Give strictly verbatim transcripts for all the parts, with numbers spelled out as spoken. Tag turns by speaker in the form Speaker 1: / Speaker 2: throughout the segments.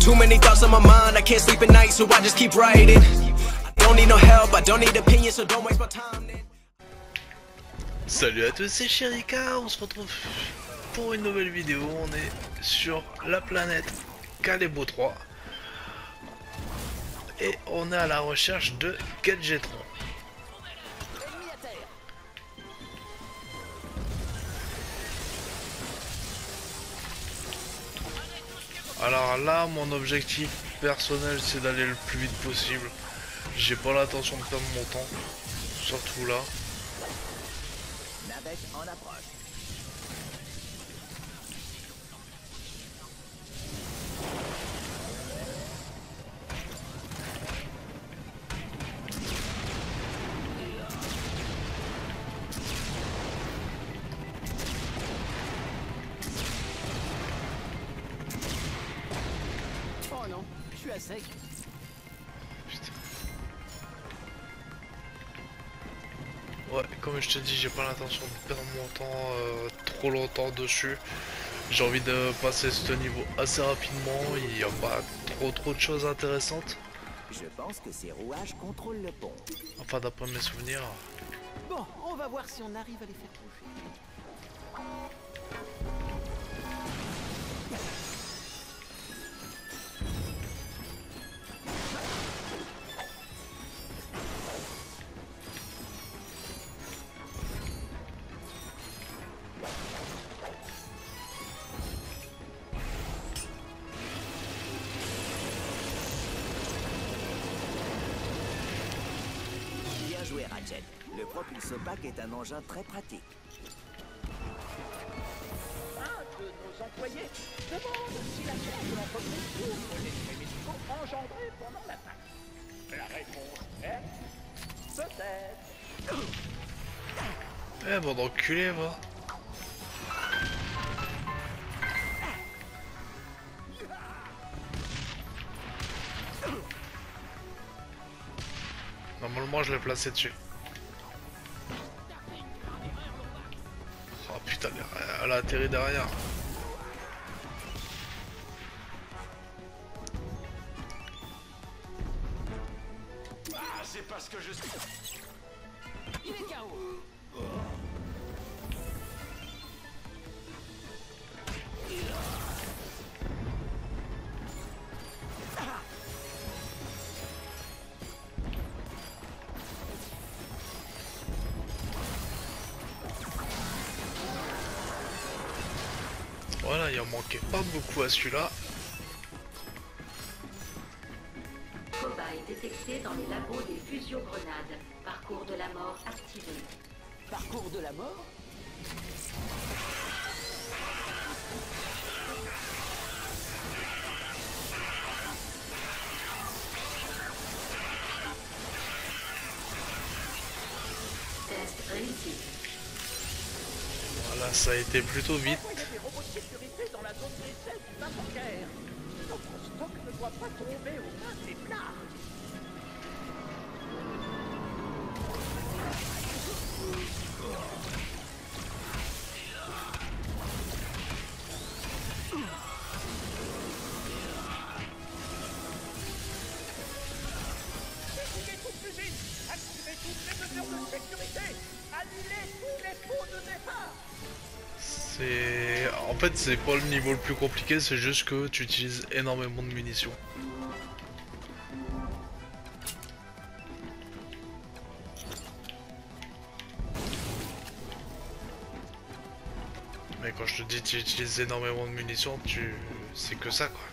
Speaker 1: Too many thoughts on my mind, I can't sleep at night, so I just keep writing. I don't need no help, I don't need opinions, so don't waste my time.
Speaker 2: Salut à tous, c'est Chérika, on se retrouve pour une nouvelle vidéo. On est sur la planète Kalebo trois et on est à la recherche de Gadgetron. Alors là, mon objectif personnel, c'est d'aller le plus vite possible. J'ai pas l'intention de perdre mon temps, surtout là.
Speaker 3: Navette en approche. Oh non, je suis à sec.
Speaker 2: Putain. Ouais, comme je te dis, j'ai pas l'intention de perdre mon temps euh, trop longtemps dessus. J'ai envie de passer ce niveau assez rapidement. Il n'y a pas trop trop de choses intéressantes.
Speaker 3: Je pense que ces rouages contrôlent le pont.
Speaker 2: Enfin, d'après mes souvenirs.
Speaker 3: Bon, on va voir si on arrive à les faire bouger. Bien joué, Ratchet. Le propulsopack est un engin très pratique.
Speaker 4: Un de nos employés demande si la chef de l'entreprise couvre les frais médicaux engendrés pendant l'attaque. La réponse est peut-être.
Speaker 2: Eh bon, d'enculé, va. Normalement, je l'ai placé dessus. Oh putain, elle a atterri derrière.
Speaker 4: Ah, c'est parce que je suis.
Speaker 3: Il est K O.
Speaker 2: Voilà, il en manquait pas beaucoup à celui-là.
Speaker 5: Cobaye détecté dans les labos des fusions-grenades. Parcours de la mort activé.
Speaker 3: Parcours de la mort.
Speaker 5: Test réussi.
Speaker 2: Voilà, ça a été plutôt vite.
Speaker 4: Envoyez des robots de sécurité dans la zone d'essai du bas bancaire. Notre stock ne doit pas tomber aux mains des plats. Découpez tout plus vite. Activez toutes les mesures de sécurité. Annulez tous les pots de départ.
Speaker 2: C'est... En fait, c'est pas le niveau le plus compliqué, c'est juste que tu utilises énormément de munitions. Mais quand je te dis tu utilises énormément de munitions, tu... c'est que ça, quoi.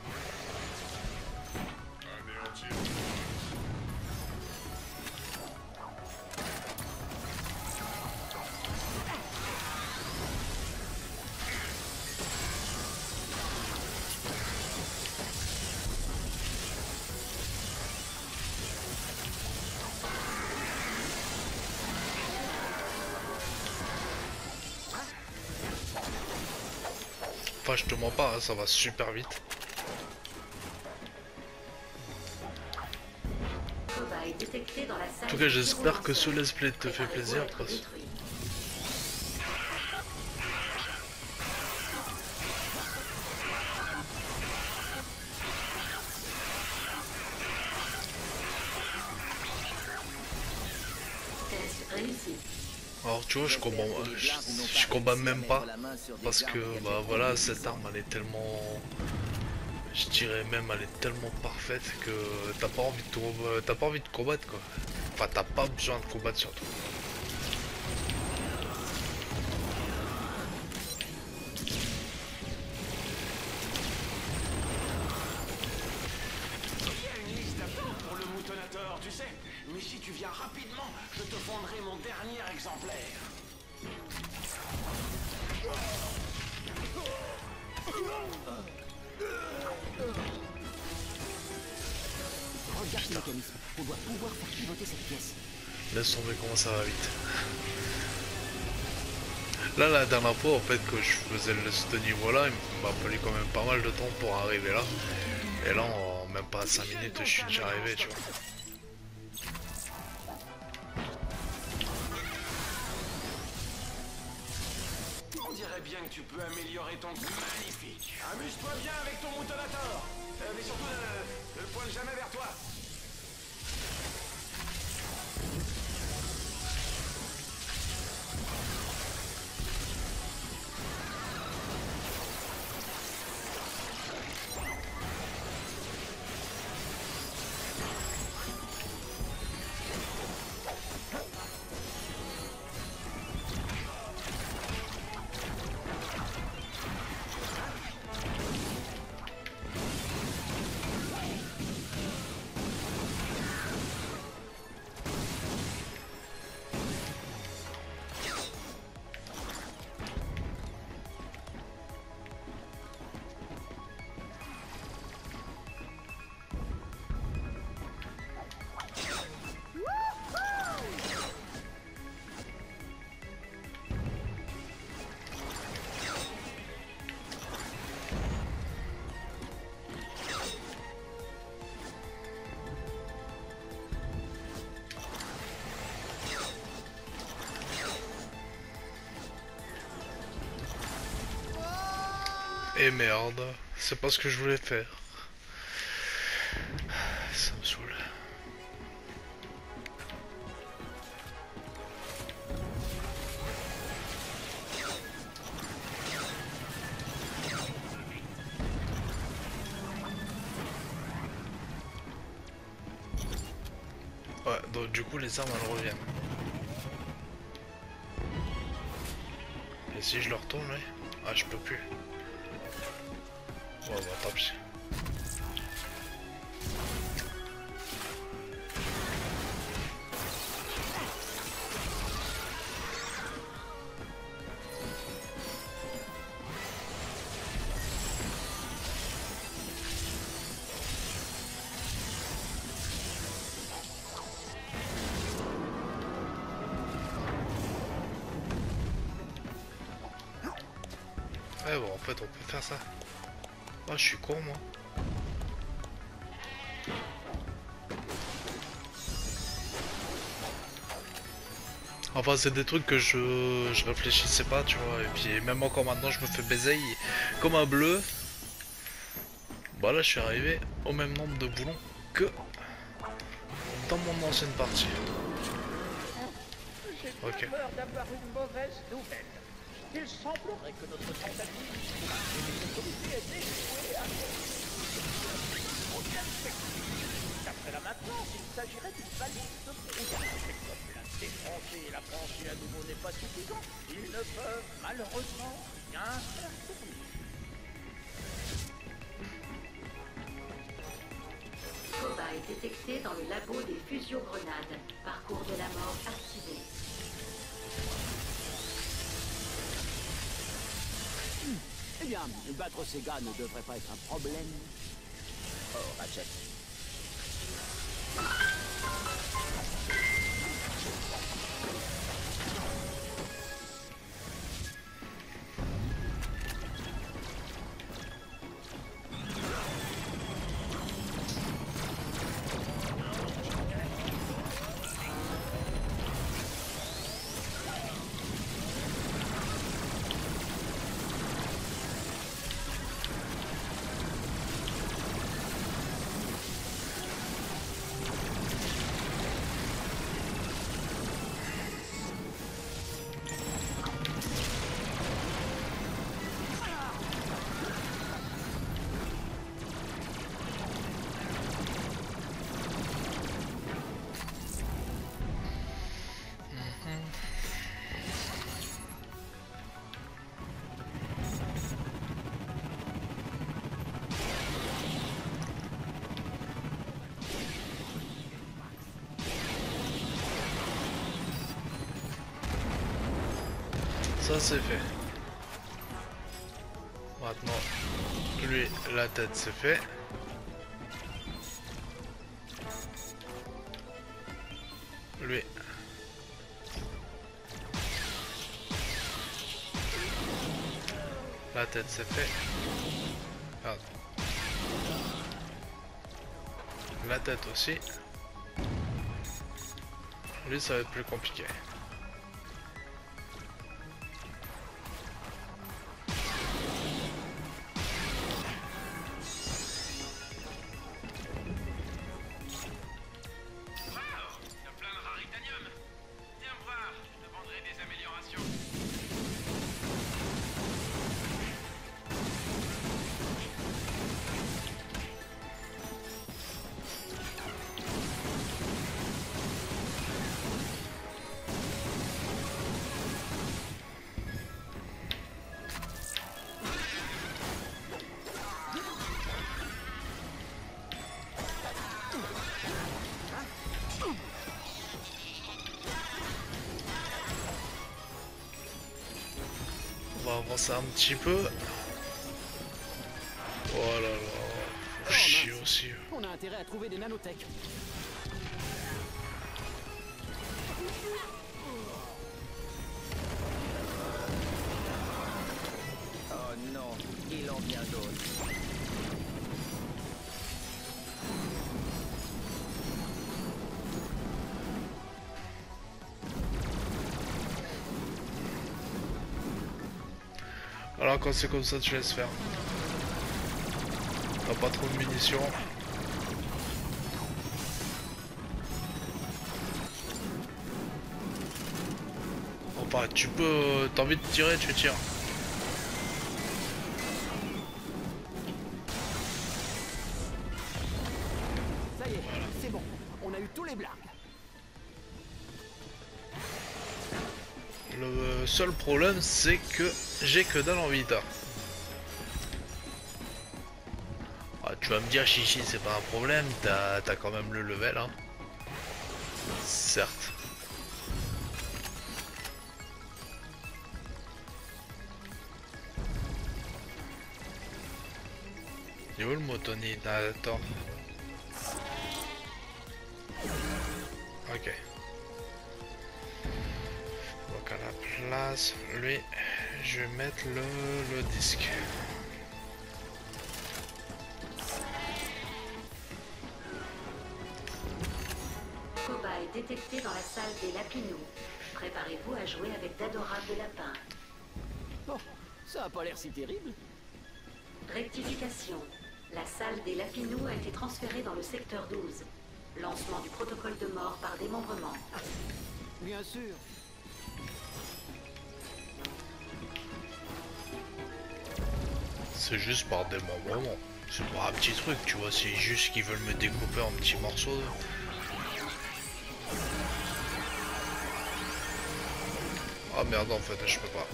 Speaker 2: Enfin, je te mens pas, hein, ça va super vite. En tout cas, j'espère que ce let's play te fait plaisir. Parce... Alors tu vois, je combats, je, je combats même pas parce que bah voilà, cette arme elle est tellement, je dirais même elle est tellement parfaite que t'as pas envie de comb- t'as pas envie de combattre quoi. Enfin t'as pas besoin de combattre surtout.
Speaker 6: Il y a une liste d'attente pour le moutonateur, tu sais. Mais si tu viens rapidement, je te vendrai mon dernier exemplaire.
Speaker 3: Regarde ce mécanisme. On doit pouvoir faire pivoter cette pièce.
Speaker 2: Laisse tomber comment ça va vite. Là la dernière fois en fait que je faisais le, ce niveau là, il m'a fallu quand même pas mal de temps pour arriver là. Et là en même pas cinq minutes je suis déjà arrivé tu vois.
Speaker 6: On dirait bien que tu peux améliorer ton... Magnifique. Amuse-toi bien avec ton moutonateur. Euh, mais surtout, ne, ne pointe jamais vers toi.
Speaker 2: Et merde, c'est pas ce que je voulais faire. Ça me saoule. Ouais, donc du coup les armes elles reviennent. Et si je le retourne, oui. Ah, je peux plus. Bon, bah tant pis. Ouais, bon, en fait, on peut faire ça. Ah, je suis con, moi. Enfin, c'est des trucs que je, je réfléchissais pas, tu vois. Et puis, même encore maintenant, je me fais baiser comme un bleu. Bah là, je suis arrivé au même nombre de boulons que dans mon ancienne partie.
Speaker 4: J'ai
Speaker 2: Ok.
Speaker 4: peur d'avoir une mauvaise nouvelle. Il semblerait que notre tentative pour activer l'autorité ait échoué à On vient de s'expliquer. D'après la maintenance, il s'agirait d'une valise de brouillard. Mais comme la défoncer et la brancher à nouveau n'est pas suffisant, ils ne peuvent malheureusement rien faire tourner.
Speaker 5: Cobaye détecté dans le labo des fusiogrenades. Parcours de la mort activé.
Speaker 3: Eh bien, battre ces gars ne devrait pas être un problème. Oh, Ratchet.
Speaker 2: Ça c'est fait. Maintenant, lui, la tête c'est fait. Lui. La tête c'est fait. Pardon. La tête aussi. Lui ça va être plus compliqué. On va avancer un petit peu. Oh là là, faut chier aussi.
Speaker 3: On a intérêt à trouver des nanotech.
Speaker 4: Oh non, il en vient d'autres.
Speaker 2: Alors quand c'est comme ça, tu laisses faire. T'as pas trop de munitions. Bon bah tu peux... T'as envie de tirer, tu tires.
Speaker 3: Ça y est, c'est bon. On a eu tous les blagues.
Speaker 2: Le seul problème c'est que j'ai que dalle en vita. Ah, tu vas me dire chichi c'est pas un problème, t'as t'as quand même le level hein. Certes. Il est où le motoni? Attends. Ok. Donc à la place, lui, je vais mettre le, le disque.
Speaker 5: Cobaye détecté dans la salle des Lapinous. Préparez-vous à jouer avec d'adorables lapins.
Speaker 3: Bon, ça a pas l'air si terrible.
Speaker 5: Rectification. La salle des Lapinous a été transférée dans le secteur douze. Lancement du protocole de mort par démembrement.
Speaker 3: Bien sûr.
Speaker 2: C'est juste par démembrement. C'est pas un petit truc, tu vois, c'est juste qu'ils veulent me découper en petits morceaux. Ah merde, en fait, je peux pas.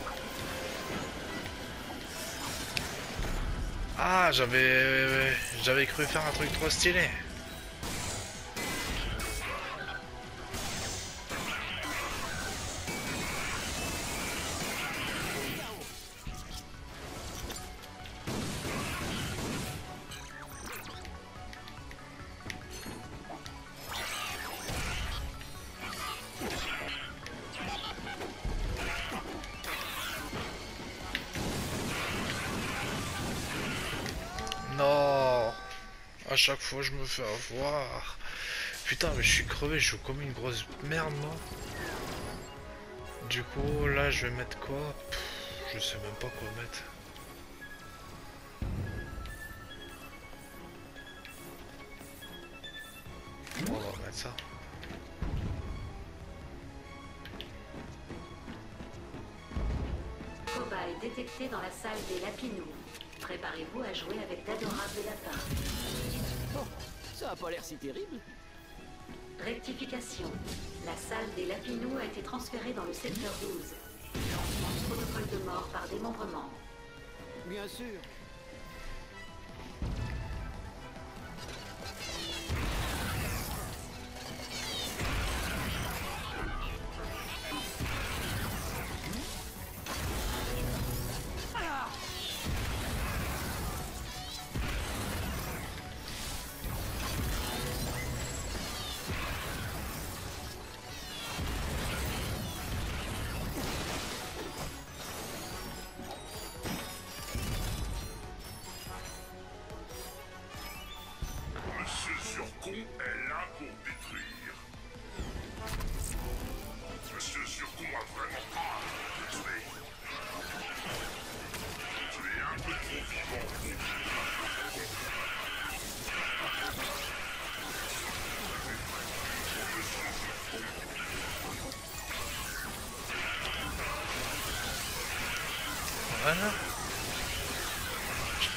Speaker 2: Ah, j'avais j'avais cru faire un truc trop stylé. Non, à chaque fois je me fais avoir. Putain, mais je suis crevé, je joue comme une grosse merde moi. Du coup, là je vais mettre quoi? Pff, je sais même pas quoi mettre. On va mettre ça.
Speaker 5: Cobaye détecté dans la salle des Lapinous. Préparez-vous à jouer avec d'adorables lapins.
Speaker 3: Bon, ça a pas l'air si terrible.
Speaker 5: Rectification. La salle des Lapinous a été transférée dans le secteur douze. Lancement du protocole de mort par démembrement.
Speaker 3: Bien sûr.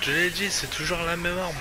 Speaker 2: te l'ai dit, c'est toujours la même arme.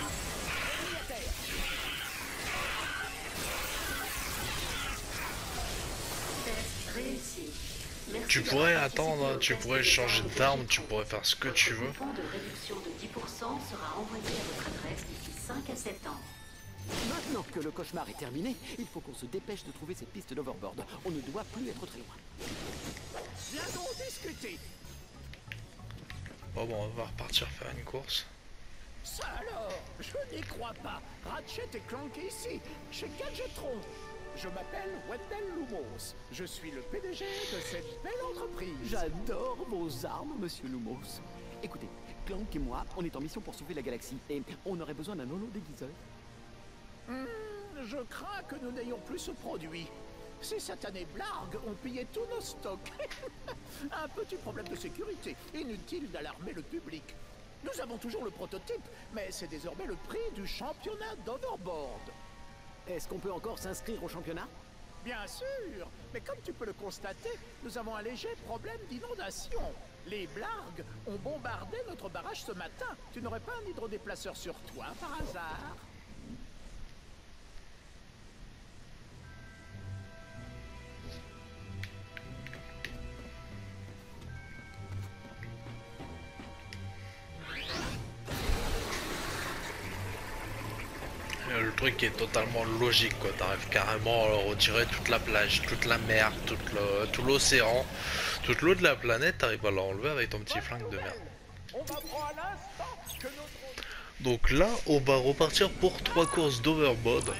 Speaker 5: Test réussi. Merci
Speaker 2: Tu
Speaker 5: d'avoir
Speaker 2: pourrais
Speaker 5: participé
Speaker 2: attendre,
Speaker 5: au
Speaker 2: tu
Speaker 5: test
Speaker 2: pourrais
Speaker 5: de
Speaker 2: changer
Speaker 5: charge
Speaker 2: d'arme,
Speaker 5: logique.
Speaker 2: tu pourrais faire ce que tu
Speaker 5: Votre
Speaker 2: veux.
Speaker 5: coupon de réduction de dix pour cent sera envoyé à votre adresse d'ici cinq à sept ans.
Speaker 3: Maintenant que le cauchemar est terminé, il faut qu'on se dépêche de trouver cette piste d'overboard. On ne doit plus être très loin.
Speaker 4: Viens donc discuter.
Speaker 2: Bon, bon, on va repartir faire une course.
Speaker 4: Ça alors, je n'y crois pas. Ratchet et Clank ici, chez Gadgetron. Je m'appelle Wendell Lumos. Je suis le P D G de cette belle entreprise.
Speaker 3: J'adore vos armes, monsieur Lumos. Écoutez, Clank et moi, on est en mission pour sauver la galaxie et on aurait besoin d'un holo déguiseur.
Speaker 4: Hmm, je crains que nous n'ayons plus ce produit. Ces satanés blargues ont pillé tous nos stocks. Un petit problème de sécurité. Inutile d'alarmer le public. Nous avons toujours le prototype, mais c'est désormais le prix du championnat d'overboard.
Speaker 3: Est-ce qu'on peut encore s'inscrire au championnat?
Speaker 4: Bien sûr, mais comme tu peux le constater, nous avons un léger problème d'inondation. Les blargues ont bombardé notre barrage ce matin. Tu n'aurais pas un hydrodéplaceur sur toi, par hasard?
Speaker 2: Euh, Le truc est totalement logique, quoi. T'arrives carrément à retirer toute la plage, toute la mer, toute le- tout l'océan, toute l'eau de la planète, t'arrives à l'enlever avec ton petit flingue de merde.
Speaker 4: On m'apprend à l'instant que notre...
Speaker 2: Donc là, on va repartir pour trois courses d'overboard.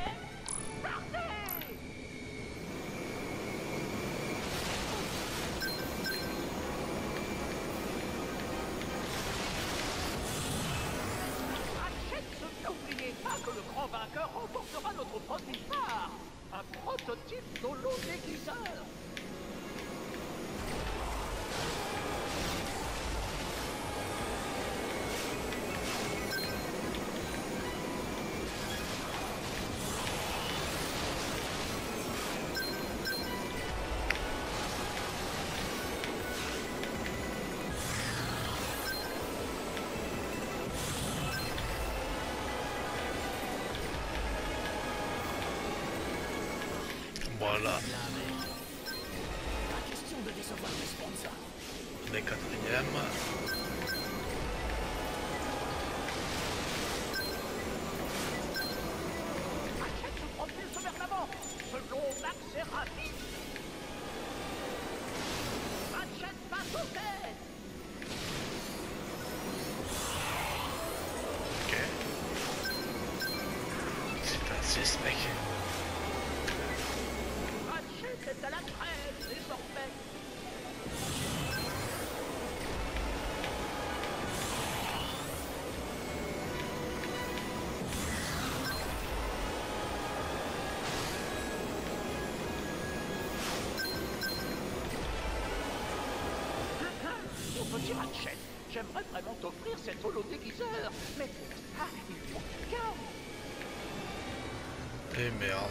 Speaker 4: N'oubliez pas que le grand vainqueur remportera notre produit phare, un prototype d'holo déguiseur.
Speaker 2: Voilà,
Speaker 4: Pas question de décevoir les sponsors.
Speaker 2: les quatrièmes.
Speaker 4: Ratchet se propulse vers l'avant. Ce long axe est rapide. Ratchet passe aux têtes.
Speaker 2: Ok. C'est un six, mec.
Speaker 4: Ratchet est à la trêve désormais. Mon petit Ratchet, j'aimerais vraiment t'offrir cet holo déguiseur, mais ah, il faut que tu gardes.
Speaker 2: Et merde.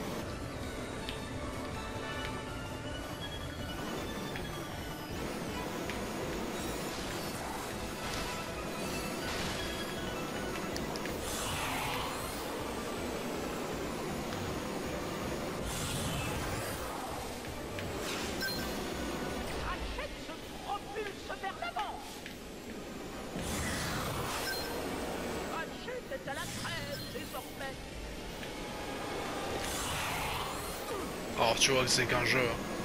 Speaker 4: Ratchet se propulse vers l'avant. Ratchet est à la trêve désormais.
Speaker 2: Alors tu vois que c'est qu'un jeu.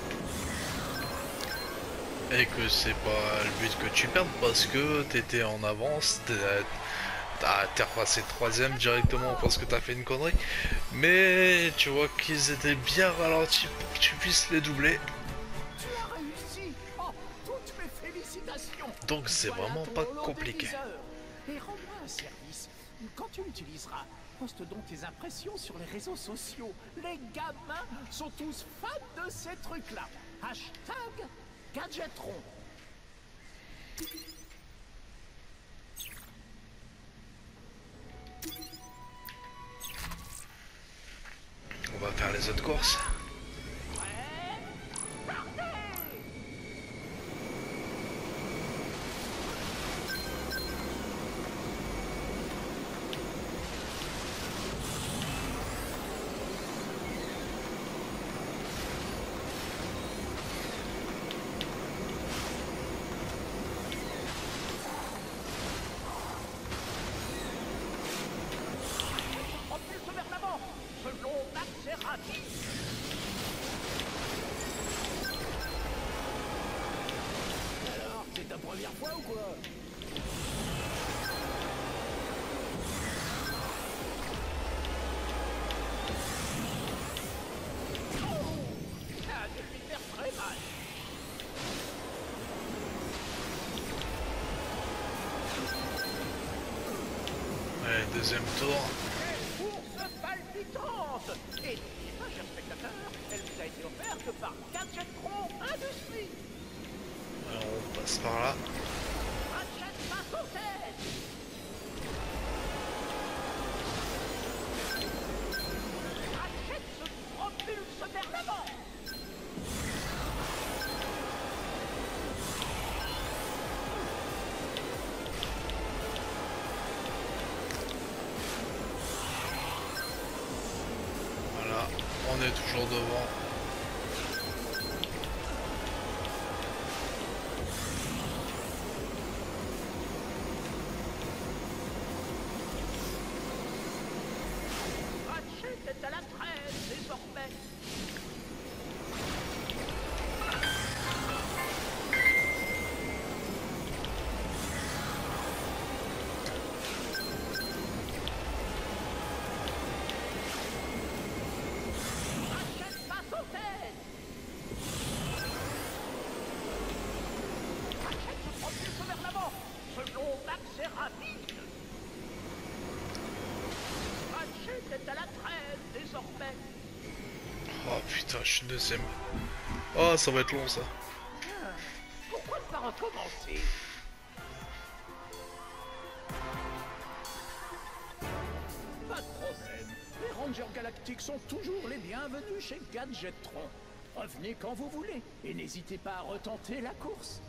Speaker 2: Et que c'est pas le but que tu perdes parce que t'étais en avance, t'es t'as- t'es repassé troisième directement parce que t'as fait une connerie. Mais tu vois qu'ils étaient bien ralentis pour que tu puisses les doubler.
Speaker 4: Tu as réussi. Oh, toutes mes félicitations.
Speaker 2: Donc c'est
Speaker 4: Voilà
Speaker 2: vraiment
Speaker 4: ton
Speaker 2: pas
Speaker 4: holo
Speaker 2: compliqué.
Speaker 4: déguiseur. Et rends-moi un service. Quand tu l'utiliseras, poste donc tes impressions sur les réseaux sociaux. Les gamins sont tous fans de ces trucs-là. Hashtag Gadgetron.
Speaker 2: On va faire les autres courses.
Speaker 3: fois ou quoi?
Speaker 4: Ça a dû lui faire très mal.
Speaker 2: Allez, deuxième tour.
Speaker 4: Course palpitante. Et n'oubliez pas, chers spectateurs, elle vous a été offerte par Gadgetron Industries.
Speaker 2: Alors on passe par là.
Speaker 4: Ratchet passe aux têtes. Ratchet se propulse vers l'avant.
Speaker 2: Voilà, on est toujours devant.
Speaker 4: Ratchet est à la traîne désormais. Ratchet passe aux têtes. Ratchet se propulse vers l'avant. Ce long accès rapide. Ratchet est à la traîne désormais.
Speaker 2: Oh putain, je suis deuxième. Oh, ça va être long ça.
Speaker 4: Pourquoi ne pas recommencer? Pas de problème. Les Rangers Galactiques sont toujours les bienvenus chez Gadgetron. Revenez quand vous voulez et n'hésitez pas à retenter la course.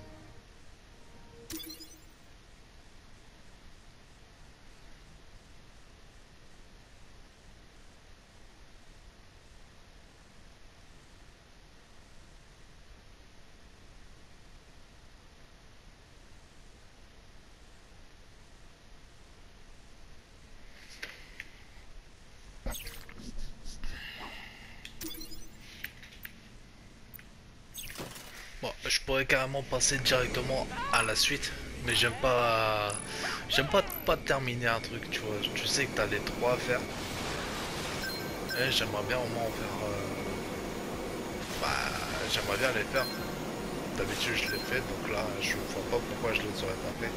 Speaker 2: Bon, je pourrais carrément passer directement à la suite, mais j'aime pas, j'aime pas pas terminer un truc, tu vois. Tu sais que t'as les trois à faire. Et j'aimerais bien au moins en faire. Euh... Bah, j'aimerais bien les faire. D'habitude je les fais, donc là je vois pas pourquoi je les aurais pas fait.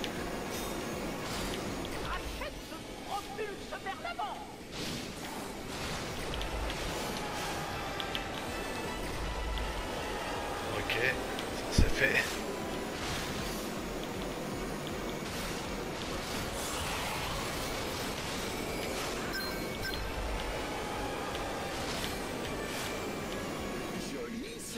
Speaker 4: Ratchet se propulse vers l'avant.
Speaker 2: Ok, ça c'est fait.
Speaker 3: Joli ça.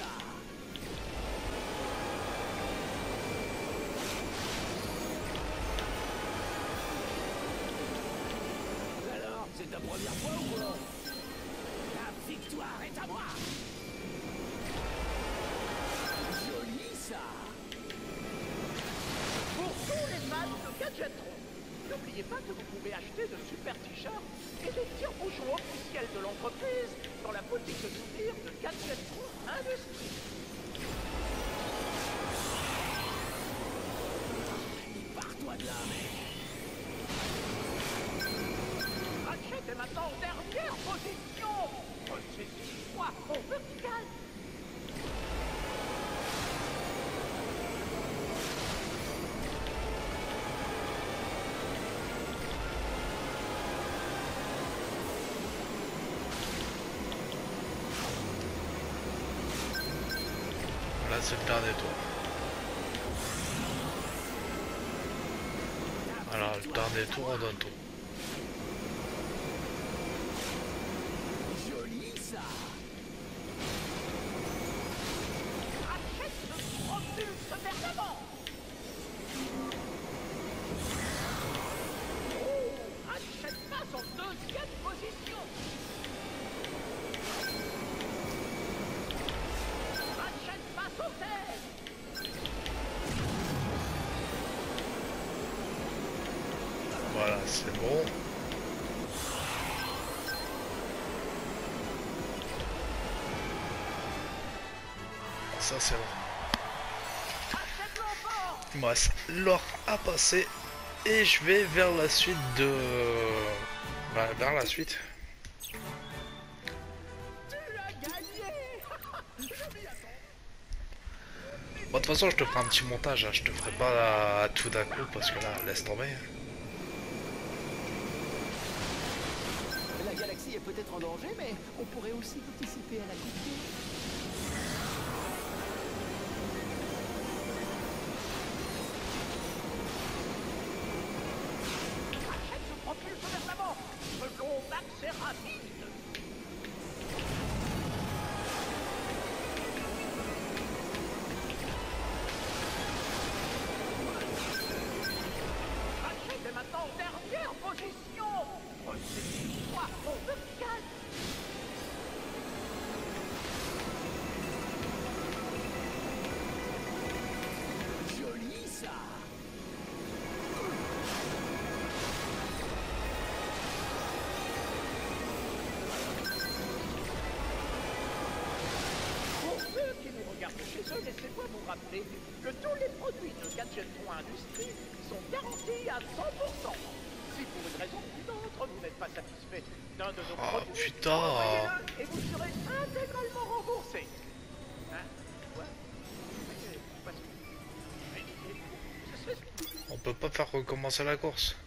Speaker 3: Alors, c'est ta première fois ou quoi? La victoire est à moi. Joli ça.
Speaker 4: Pour tous les fans de Gadgetron, n'oubliez pas que vous pouvez acheter de super t-shirts et des tire-bouchons officiels de l'entreprise dans la boutique de souvenirs de Gadgetron Industries.
Speaker 3: Pars-toi de là, mec.
Speaker 4: Ratchet est maintenant en dernière position. Ressaisissez-moi en vertical.
Speaker 2: Là c'est le dernier tour. Alors le dernier tour on donne tout.
Speaker 3: Joli ça.
Speaker 4: Ratchet se propulse vers l'avant. Oh, Ratchet passe en deuxième position. Ratchet passe aux têtes.
Speaker 2: Voilà, c'est bon. Ça c'est bon.
Speaker 4: Ratchet l'emporte.
Speaker 2: Il me reste l'or à passer. Et je vais vers la suite de... Bah, vers la suite.
Speaker 3: Tu as gagné. Je m'y attends.
Speaker 2: Bon, de toute façon, je te ferai un petit montage. Hein. Je te ferai pas tout d'un coup parce que là, laisse tomber.
Speaker 3: La galaxie est peut-être en danger, mais on pourrait aussi participer à la conquête.
Speaker 4: Ratchet se propulse vers l'avant. Ce combat, c'est rapide. Ratchet est maintenant en dernière position. Ressaisis-toi, on te gagne.
Speaker 3: Joli ça.
Speaker 4: Pour ceux qui nous regardent chez eux, laissez-moi vous rappeler que tous les produits de Gadgetron Industries sont garantis à cent pour cent. Si pour une raison ou une autre, vous n'êtes pas satisfait d'un de nos
Speaker 2: Ah,
Speaker 4: produits,
Speaker 2: putain.
Speaker 4: envoyez-le et vous serez intégralement remboursé. Hein? Ouais. Mais, parce que- mais- mais- ce serait-
Speaker 2: On peut pas faire recommencer la course.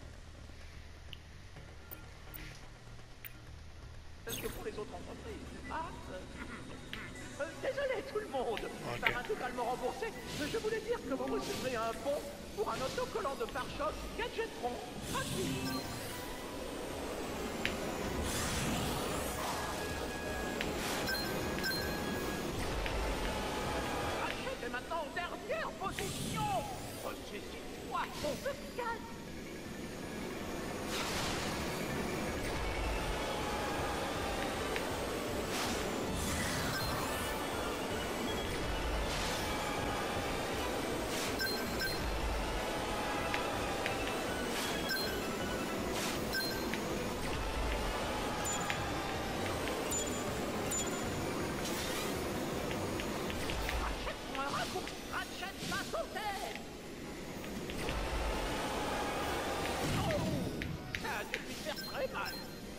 Speaker 4: Parce que pour les autres entreprises, ah, euh, euh, désolé tout le monde,
Speaker 2: Ok.
Speaker 4: par intégralement remboursé, mais je voulais dire que vous recevrez un bon pour un autocollant de pare-choc Gadgetron gratuit. Ratchet est maintenant en dernière position. Ressaisis-toi, on te gagne. Ratchet prend un raccourci. Ratchet passe au tête. Oh, ça a dû lui faire très mal.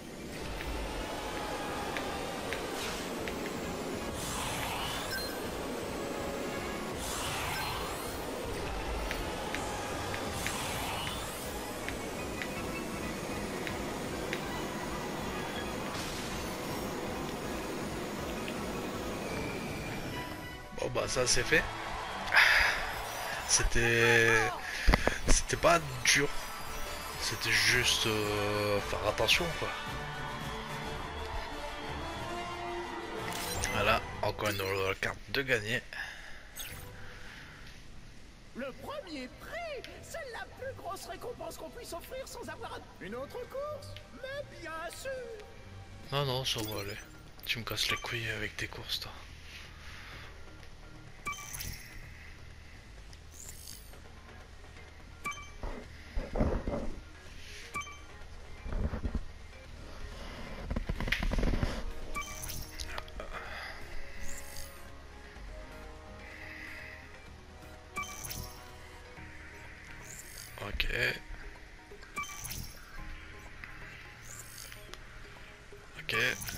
Speaker 2: Bon bah ça c'est fait. C'était... C'était pas dur. C'était juste euh, faire attention quoi. Voilà, encore une nouvelle carte de gagner.
Speaker 3: Le premier prix, c'est la plus grosse récompense qu'on puisse offrir sans avoir un- une autre course. Mais bien sûr.
Speaker 2: Non non, ça va aller. Tu me casses les couilles avec tes courses toi. Ok. Ok.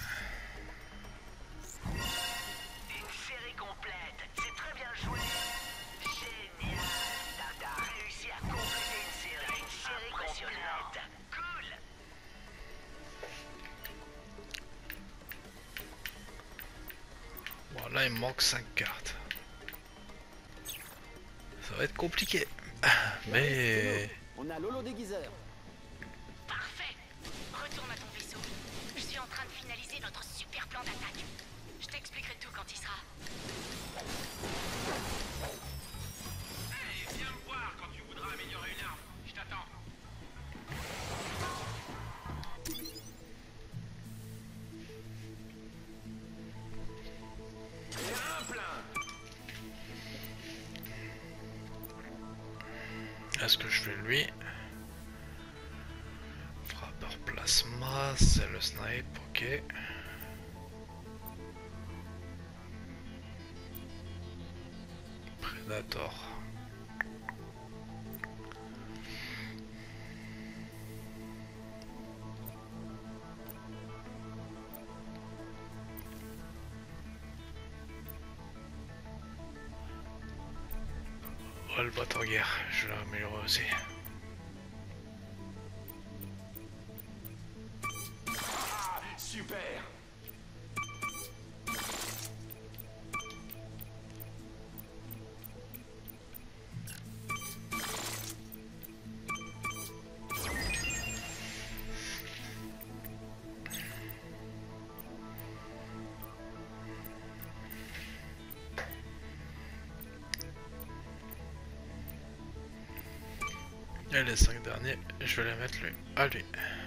Speaker 7: Une série complète, c'est très bien joué. Génial. T'as t'as réussi à compléter une série. Une série complète. Cool.
Speaker 2: Bon là il me manque cinq cartes. Ça va être compliqué. Mais...
Speaker 3: On a Lolo déguiseur.
Speaker 8: Parfait. Retourne à ton vaisseau. Je suis en train de finaliser notre super plan d'attaque. Je t'expliquerai tout quand il sera.
Speaker 6: Hey, viens me voir quand tu voudras améliorer une arme. Je t'attends. Et un plein.
Speaker 2: Est-ce que je fais lui? Frappeur plasma, c'est le snipe, ok. Predator. Ouais, le bateau guerre, je l'ai amélioré aussi.
Speaker 6: Ah, super.
Speaker 2: Et les cinq derniers, je vais les mettre lui à lui.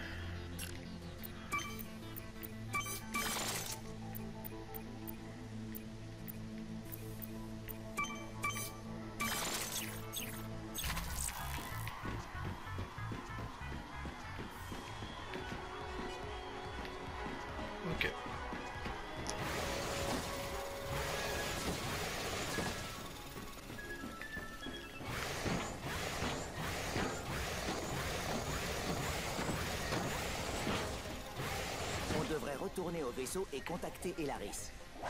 Speaker 2: Ok.
Speaker 9: On devrait retourner au vaisseau et contacter Elaris.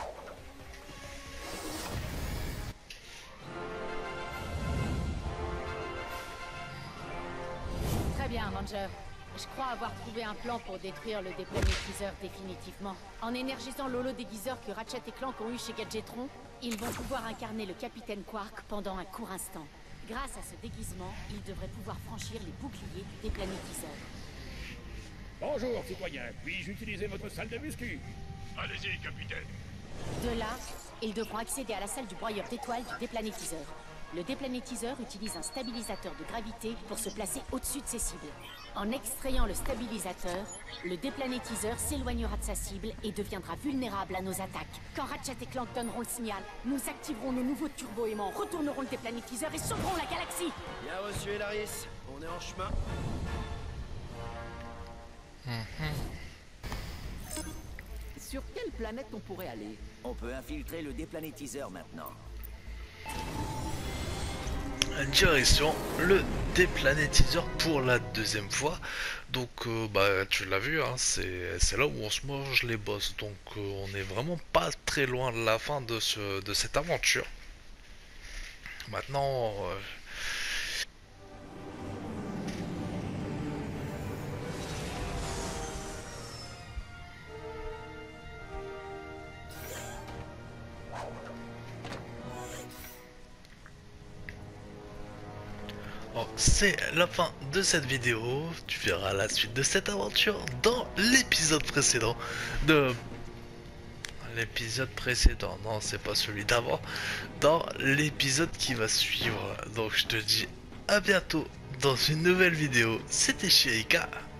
Speaker 10: Très bien, Ranger. Je crois avoir trouvé un plan pour détruire le déplanétiseur définitivement. En énergisant l'holo-déguiseur que Ratchet et Clank ont eu chez Gadgetron, ils vont pouvoir incarner le Capitaine Quark pendant un court instant. Grâce à ce déguisement, ils devraient pouvoir franchir les boucliers du déplanétiseur.
Speaker 4: Bonjour, citoyen. Puis-je utiliser votre salle de muscu? Allez-y, capitaine.
Speaker 10: De là, ils devront accéder à la salle du broyeur d'étoiles du déplanétiseur. Le déplanétiseur utilise un stabilisateur de gravité pour se placer au-dessus de ses cibles. En extrayant le stabilisateur, le déplanétiseur s'éloignera de sa cible et deviendra vulnérable à nos attaques. Quand Ratchet et Clank donneront le signal, nous activerons nos nouveaux turbo-aimants, retournerons le déplanétiseur et sauverons la galaxie.
Speaker 1: Bien reçu, Elaris. On est en chemin.
Speaker 3: Sur quelle planète on pourrait aller?
Speaker 9: On peut infiltrer le déplanétiseur maintenant.
Speaker 2: Direction le déplanétiseur pour la deuxième fois. Donc euh, bah tu l'as vu, hein, c'est c'est là où on se mange les boss. Donc euh, on est vraiment pas très loin de la fin de ce de cette aventure. Maintenant euh, bon, c'est la fin de cette vidéo. Tu verras la suite de cette aventure dans l'épisode précédent de l'épisode précédent. Non, c'est pas celui d'avant. Dans l'épisode qui va suivre. Donc je te dis à bientôt dans une nouvelle vidéo. C'était Shirika.